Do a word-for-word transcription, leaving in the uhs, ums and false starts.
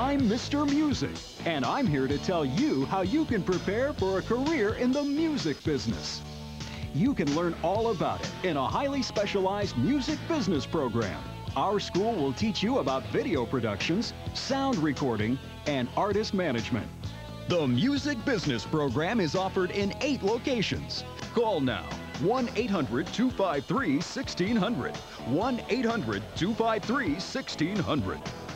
I'm Mister Music, and I'm here to tell you how you can prepare for a career in the music business. You can learn all about it in a highly specialized music business program. Our school will teach you about video productions, sound recording, and artist management. The Music Business Program is offered in eight locations. Call now, one eight hundred, two five three, one six zero zero, one eight hundred, two five three, one six zero zero.